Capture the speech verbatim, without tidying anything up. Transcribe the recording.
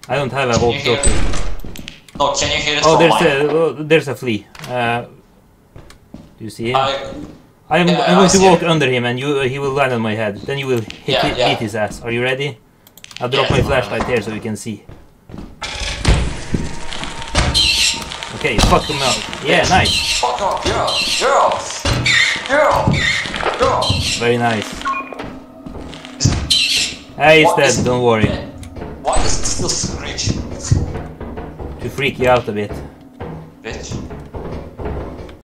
I don't have a walkie-talkie. No, can you hear it? Oh, from there's mine? a oh, there's a flea. Uh, do you see him? I, I'm, yeah, I'm going I to see walk him. under him, and you uh, he will land on my head. Then you will hit, Yeah, hit, yeah. hit his ass. Are you ready? I'll drop Yeah. my flashlight here so you can see. Okay, fuck him out. Yeah, nice. Fuck off, girl, girls, girl, girl. Very nice. Hey, he's What dead. is- Don't worry. Why does it still screech? To freak you out a bit. Bitch.